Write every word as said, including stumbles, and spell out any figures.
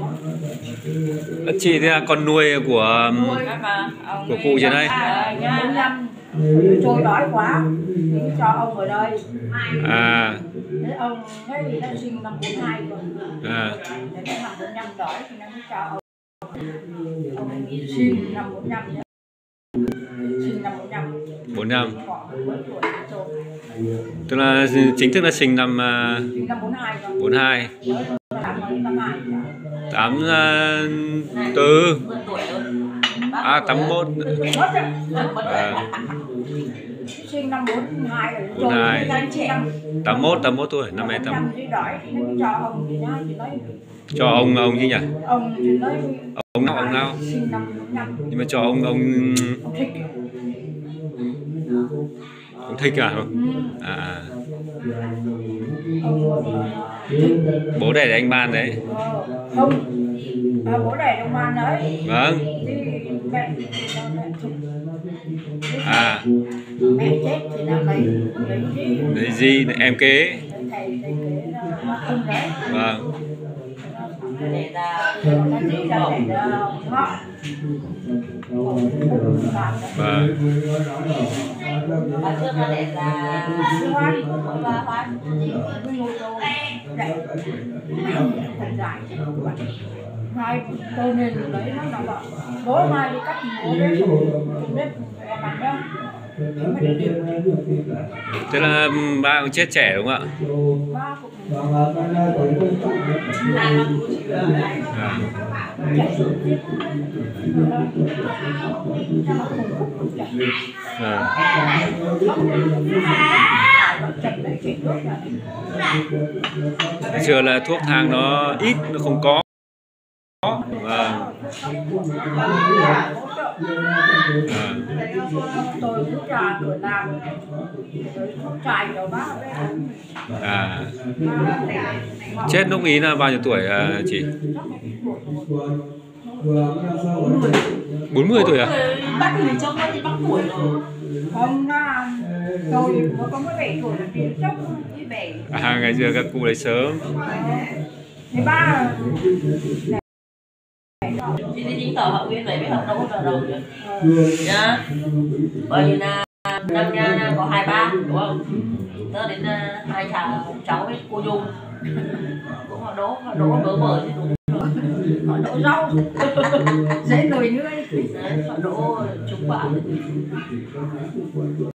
Chị thế là con nuôi của nuôi của cụ trên đây. bốn năm trôi đói quá thì cho ông ở đây. À. Thế ông thấy thì nó sinh năm bốn hai rồi. À. Thế năm bốn năm đói thì nó mới cho ông. Ông sinh năm bốn năm. Sinh năm bốn năm. bốn năm. Tức là chính thức là sinh năm sinh năm bốn hai rồi. bốn hai. tám tư. À tám mốt. À. Sinh năm bốn hai rồi. bốn hai. tám mốt tám mốt tuổi, năm nay tám. Cho ông thì nó chỉ nói cho ông ông gì nhỉ? Ông thì nói ông nào ông nào? Sinh năm bốn năm. Nhưng mà cho ông ông ông thích. Ông thích à không? Ừ. À. Bố đẻ anh Ban đấy. Ờ, không. À, bố đẻ ông Ban đấy. Vâng. Thì mẹ à mẹ chết thì là lấy lấy gì? Lấy gì? Em kế. Thầy thầy kế là không đấy. Vâng. Để là nó chỉ ra để ngọ. Vâng. Bà trước là để là hoan và hoan với một đồ để thật dài mai tôi nên lấy nó nó bảo bố mai đi cắt bố đấy không biết bằng đâu. Thế là ba cũng chết trẻ đúng không ạ? À. À. Bây giờ là thuốc thang nó ít, nó không có. Vâng. À. À. Chết lúc ý là bao nhiêu tuổi à, chị? bốn mươi tuổi à? Bác người trong đây thì bác tuổi rồi. Không là tôi có mười bảy tuổi là tiền chốc như bảy. À, ngày xưa các cụ lấy sớm. Thì ba chị đi chính tờ họ nguyên vậy mới học đâu có đầu chứ nhá, bởi vì là năm nha có hai ba đúng không, tớ đến hai cháu cháu với cô Nhung cũng họ đố họ đố bớ bở chứ đúng họ đổ rau dễ nồi nữa họ đố trúng quả.